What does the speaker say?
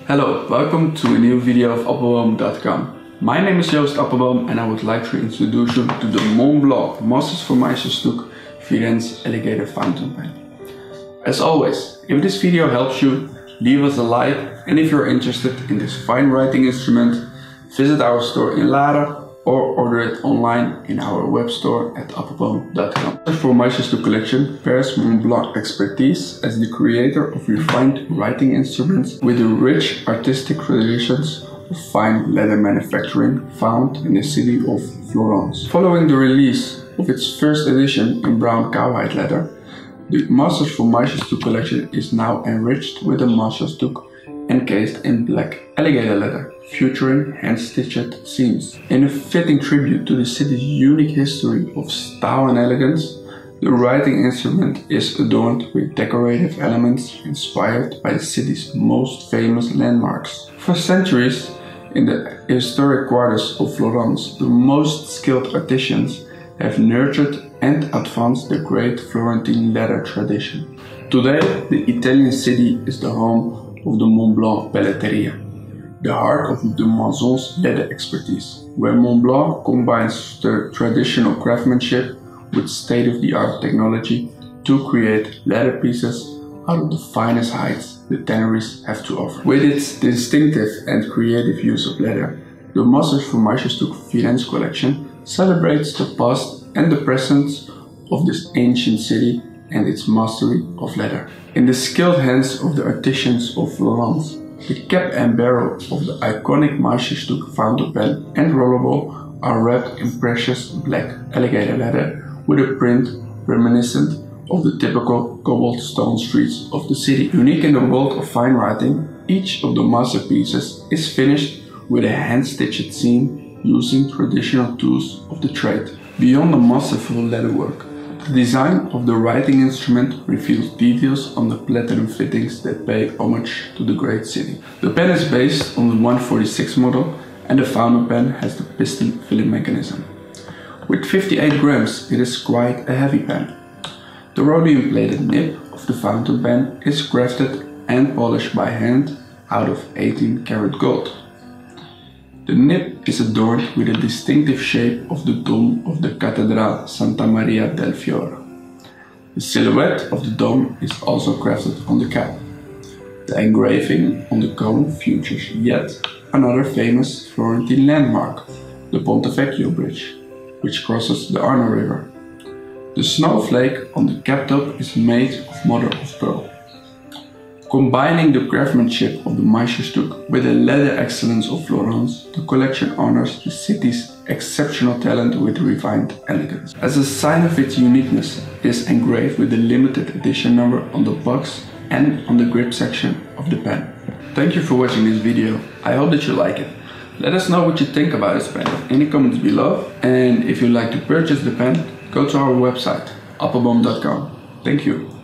Hello, welcome to a new video of Appelboom.com. My name is Appelboom and I would like to introduce you to the Montblanc Masters for Meisterstück Firenze Alligator fountain pen. As always, if this video helps you, leave us a like, and if you're interested in this fine writing instrument, visit our store in Laren or order it online in our web store at Appelboom.com. For Meisterstuck collection pairs Montblanc expertise as the creator of refined writing instruments with the rich artistic traditions of fine leather manufacturing found in the city of Florence. Following the release of its first edition in brown cowhide leather, the Masters for Meisterstuck collection is now enriched with a Meisterstuck encased in black alligator leather, featuring hand-stitched seams. In a fitting tribute to the city's unique history of style and elegance, the writing instrument is adorned with decorative elements inspired by the city's most famous landmarks. For centuries, in the historic quarters of Florence, the most skilled artisans have nurtured and advanced the great Florentine leather tradition. Today, the Italian city is the home of the Montblanc pelletteria, the heart of the Maison's leather expertise, where Montblanc combines the traditional craftsmanship with state-of-the-art technology to create leather pieces out of the finest hides the tanneries have to offer. With its distinctive and creative use of leather, the Masters for Meisterstück Firenze collection celebrates the past and the present of this ancient city and its mastery of leather. In the skilled hands of the artisans of Florence, the cap and barrel of the iconic Meisterstuck fountain pen and rollable are wrapped in precious black alligator leather with a print reminiscent of the typical cobblestone streets of the city. Unique in the world of fine writing, each of the masterpieces is finished with a hand-stitched seam using traditional tools of the trade. Beyond the masterful leatherwork, the design of the writing instrument reveals details on the platinum fittings that pay homage to the great city. The pen is based on the 146 model and the fountain pen has the piston filling mechanism. With 58 grams, it is quite a heavy pen. The rhodium plated nib of the fountain pen is crafted and polished by hand out of 18 karat gold. The nib is adorned with a distinctive shape of the dome of the Cattedrale Santa Maria del Fiore. The silhouette of the dome is also crafted on the cap. The engraving on the cone features yet another famous Florentine landmark, the Ponte Vecchio bridge, which crosses the Arno River. The snowflake on the cap top is made of mother of pearl. Combining the craftsmanship of the Meisterstück with the leather excellence of Florence, the collection honors the city's exceptional talent with refined elegance. As a sign of its uniqueness, it is engraved with the limited edition number on the box and on the grip section of the pen. Thank you for watching this video. I hope that you like it. Let us know what you think about this pen in the comments below, and if you'd like to purchase the pen, go to our website, Appelboom.com. Thank you.